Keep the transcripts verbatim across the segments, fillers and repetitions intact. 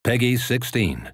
Peggy sixteen.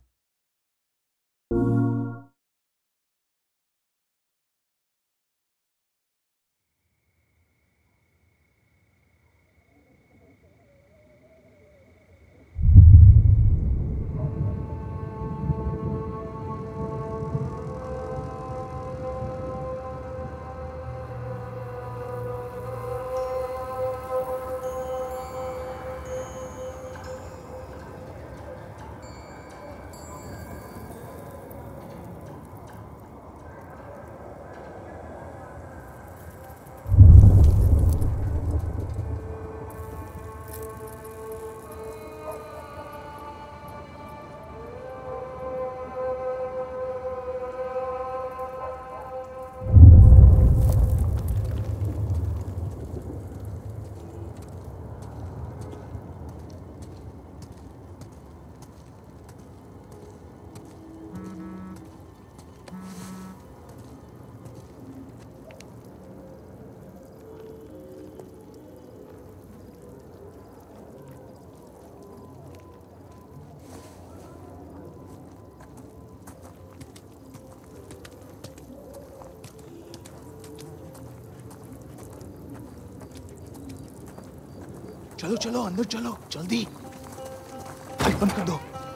चलो चलो अंदर चलो जल्दी लाइट बंद कर दो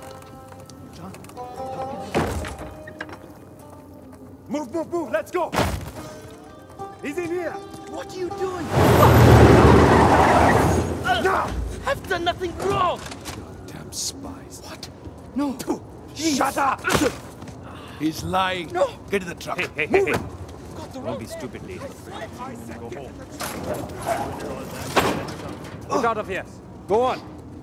Move, move, move, let's go! He's in here! What are you doing? Now! I've done nothing wrong! Damn spies. What? No. Shut up! He's lying. No. Get in the truck. Hey, hey, hey, hey. Got the Don't wrong be stupid, lady. I said Go get home. in the truck. Get out of here. Go on.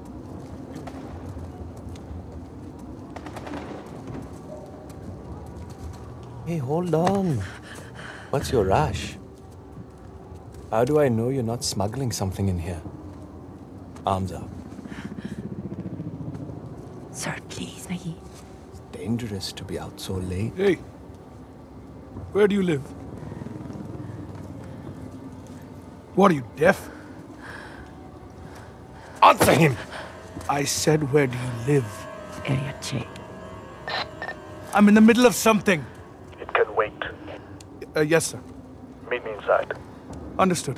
Hey, hold on. What's your rush? How do I know you're not smuggling something in here? Arms up. Sir, please, Maggie. It's dangerous to be out so late. Hey. Where do you live? What are you, deaf? Answer him! I said, where do you live? Area J. I'm in the middle of something. It can wait. Uh, yes, sir. Meet me inside. Understood.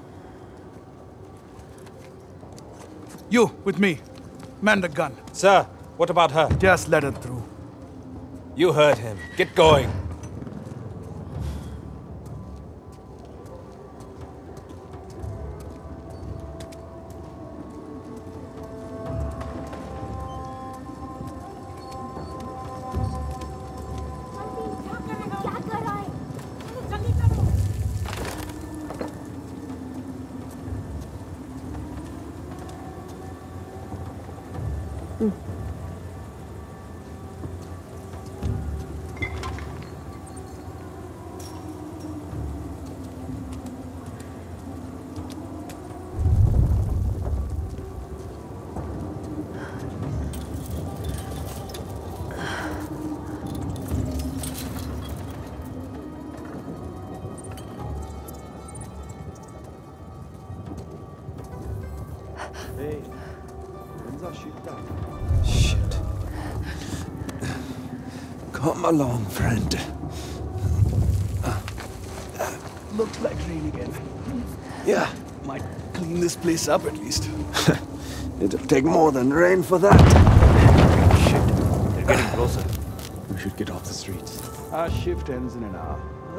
You, with me. Man the gun. Sir, what about her? Just let her through. You heard him. Get going. Shit. Come along, friend. Looks like rain again. Yeah, Might clean this place up at least. it'll take more than rain for that. Shit. They're getting closer. We should get off the streets. Our shift ends in an hour.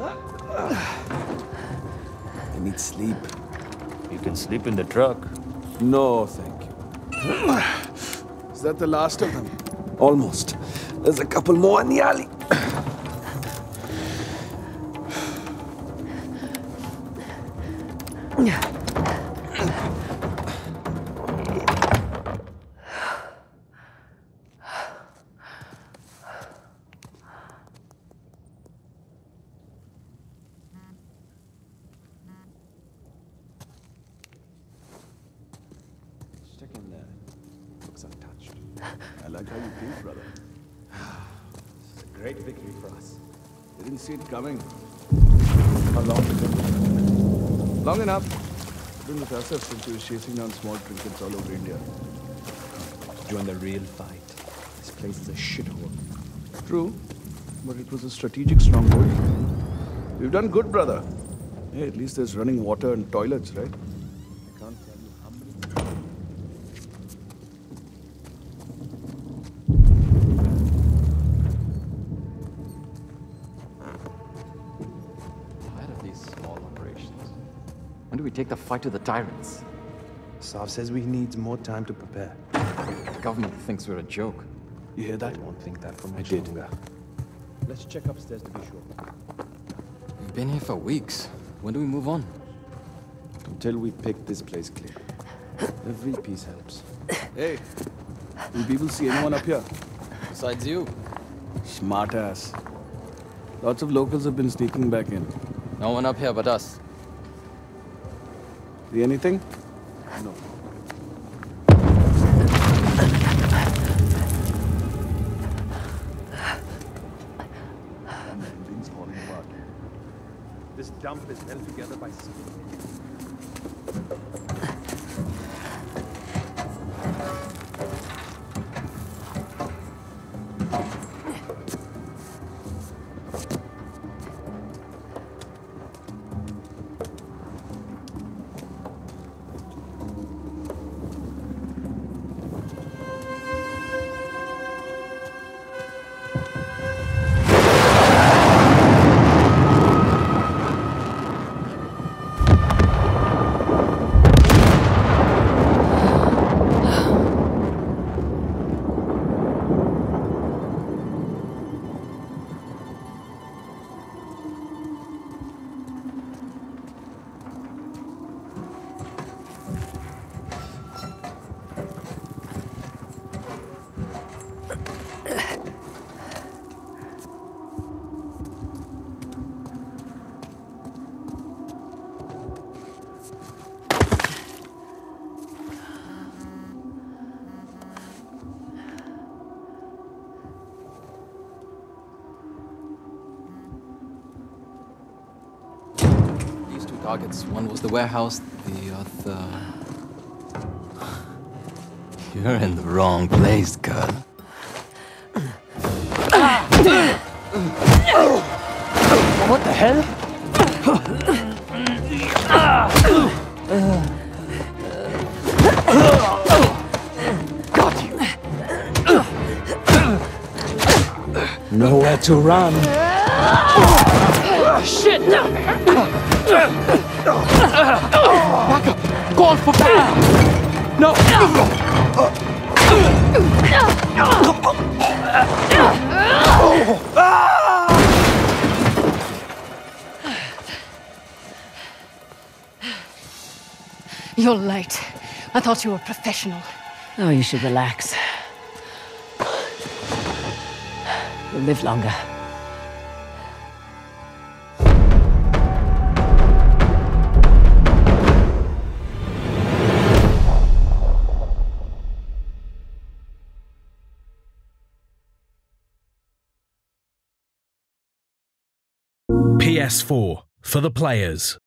I need sleep. You can sleep in the truck. No, thank you. Is that the last of them? Almost. There's a couple more in the alley. Stick in there. Looks untouched. I like how you think, brother. This is a great victory for us. We didn't see it coming. How long did it? Long enough. Been with us since he was chasing down small trinkets all over India. Join the real fight. place is a shithole. True, but it was a strategic stronghold. We've done good, brother. Hey, at least there's running water and toilets, right? I can't tell you how many... Tired of these small operations. When do we take the fight to the tyrants? Sav says we need more time to prepare. The government thinks we're a joke. You hear that? I won't think that for I much did. longer. Let's check upstairs to be sure. We've been here for weeks. When do we move on? Until we pick this place clear. Every piece helps. Hey, will people see anyone up here? Besides you. Smart ass. Lots of locals have been sneaking back in. No one up here but us. See anything? No. Everything's falling apart. This dump is held together by cement. Targets. One was the warehouse, the other... You're in the wrong place, girl. What the hell? Got you. Nowhere to run. Shit! Back up! Go on for back! No! You're late. I thought you were professional. Oh, you should relax. You'll live longer. P S four, for the players.